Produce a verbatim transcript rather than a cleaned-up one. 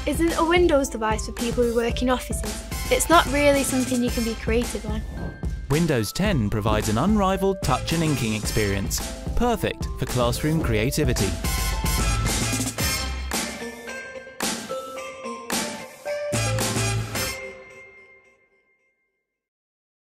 isn't a Windows device for people who work in offices. It's not really something you can be creative on. Windows ten provides an unrivaled touch and inking experience, perfect for classroom creativity.